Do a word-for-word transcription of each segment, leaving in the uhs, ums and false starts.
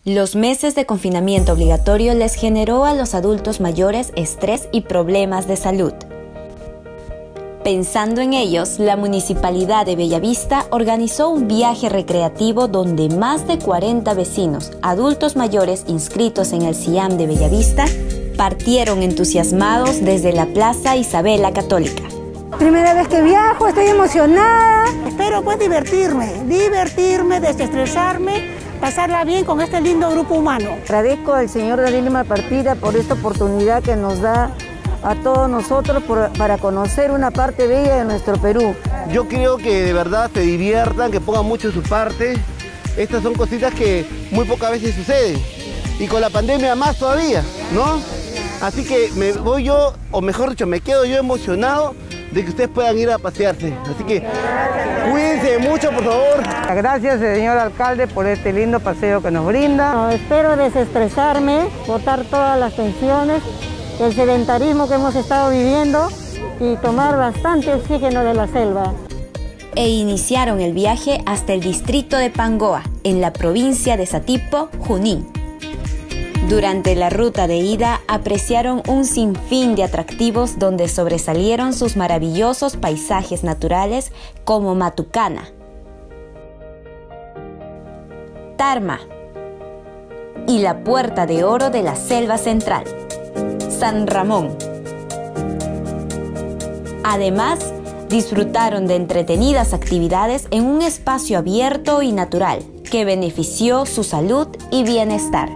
Los meses de confinamiento obligatorio les generó a los adultos mayores estrés y problemas de salud. Pensando en ellos, la Municipalidad de Bellavista organizó un viaje recreativo donde más de cuarenta vecinos, adultos mayores inscritos en el C I A M de Bellavista, partieron entusiasmados desde la Plaza Isabel la Católica. Primera vez que viajo, estoy emocionada. Espero pues divertirme, divertirme, desestresarme, pasarla bien con este lindo grupo humano. Agradezco al señor Daniel Malpartida por esta oportunidad que nos da a todos nosotros por, para conocer una parte bella de nuestro Perú. Yo creo que de verdad se diviertan, que pongan mucho de su parte. Estas son cositas que muy pocas veces suceden. Y con la pandemia más todavía, ¿no? Así que me voy yo, o mejor dicho, me quedo yo emocionado de que ustedes puedan ir a pasearse. Así que cuídense mucho, por favor. Gracias, señor alcalde, por este lindo paseo que nos brinda. No, espero desestresarme, botar todas las tensiones, el sedentarismo que hemos estado viviendo y tomar bastante oxígeno de la selva. E iniciaron el viaje hasta el distrito de Pangoa, en la provincia de Satipo, Junín. Durante la ruta de ida apreciaron un sinfín de atractivos donde sobresalieron sus maravillosos paisajes naturales como Matucana, Tarma y la Puerta de Oro de la Selva Central, San Ramón. Además, disfrutaron de entretenidas actividades en un espacio abierto y natural que benefició su salud y bienestar.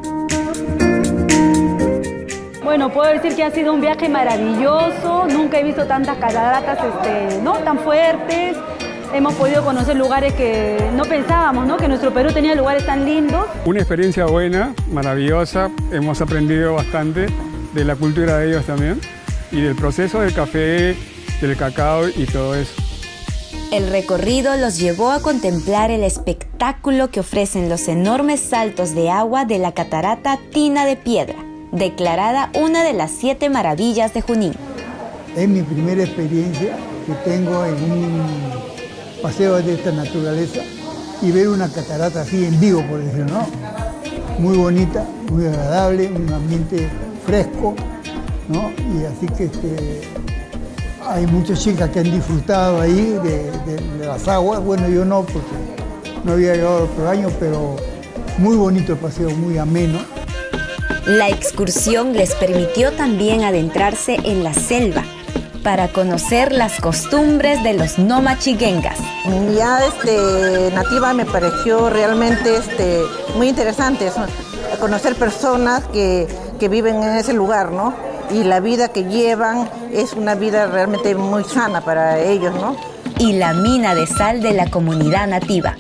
Bueno, puedo decir que ha sido un viaje maravilloso, nunca he visto tantas cataratas este, ¿no? tan fuertes. Hemos podido conocer lugares que no pensábamos, ¿no? que nuestro Perú tenía lugares tan lindos. Una experiencia buena, maravillosa, hemos aprendido bastante de la cultura de ellos también y del proceso del café, del cacao y todo eso. El recorrido los llevó a contemplar el espectáculo que ofrecen los enormes saltos de agua de la catarata Tina de Piedra, declarada una de las siete maravillas de Junín. Es mi primera experiencia que tengo en un paseo de esta naturaleza y ver una catarata así en vivo, por decirlo, ¿no? Muy bonita, muy agradable, un ambiente fresco, ¿no? Y así que este, hay muchas chicas que han disfrutado ahí de, de, de las aguas. Bueno, yo no, porque no había llegado por años, pero muy bonito el paseo, muy ameno. La excursión les permitió también adentrarse en la selva para conocer las costumbres de los nomachiguengas. Ya este, nativa me pareció realmente este, muy interesante, eso, conocer personas que, que viven en ese lugar, ¿no? Y la vida que llevan es una vida realmente muy sana para ellos, ¿no? Y la mina de sal de la comunidad nativa.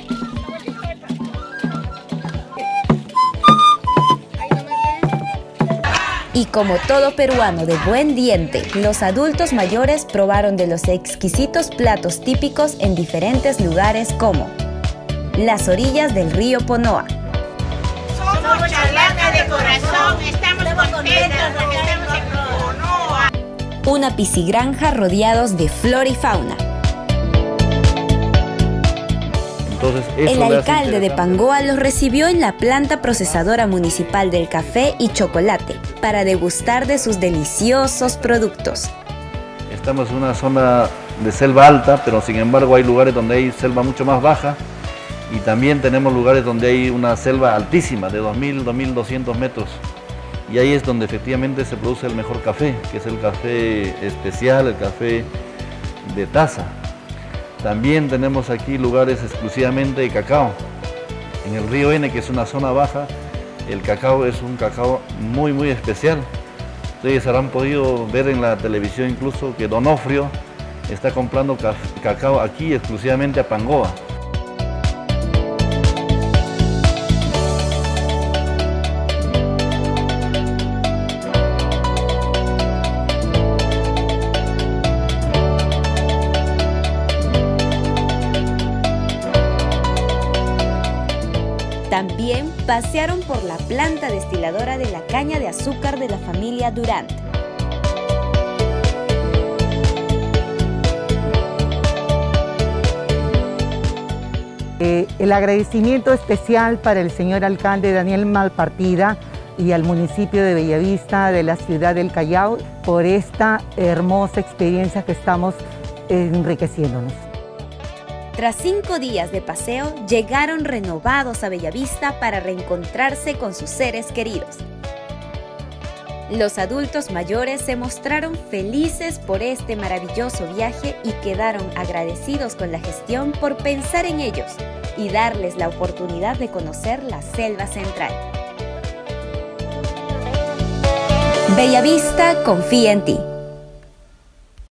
Y como todo peruano de buen diente, los adultos mayores probaron de los exquisitos platos típicos en diferentes lugares como las orillas del río Ponoa. Somos chalaca de corazón, estamos contentos de que estemos en Ponoa. Una piscigranja rodeados de flora y fauna. Entonces, el alcalde de Pangoa los recibió en la planta procesadora municipal del café y chocolate para degustar de sus deliciosos productos. Estamos en una zona de selva alta, pero sin embargo hay lugares donde hay selva mucho más baja y también tenemos lugares donde hay una selva altísima de dos mil, dos mil doscientos metros y ahí es donde efectivamente se produce el mejor café, que es el café especial, el café de taza. También tenemos aquí lugares exclusivamente de cacao. En el río N, que es una zona baja, el cacao es un cacao muy muy especial. Ustedes habrán podido ver en la televisión incluso que Donofrio está comprando cacao aquí exclusivamente a Pangoa. También pasearon por la planta destiladora de la caña de azúcar de la familia Durant. Eh, el agradecimiento especial para el señor alcalde Daniel Malpartida y al municipio de Bellavista de la ciudad del Callao por esta hermosa experiencia que estamos enriqueciéndonos. Tras cinco días de paseo, llegaron renovados a Bellavista para reencontrarse con sus seres queridos. Los adultos mayores se mostraron felices por este maravilloso viaje y quedaron agradecidos con la gestión por pensar en ellos y darles la oportunidad de conocer la selva central. Bellavista confía en ti.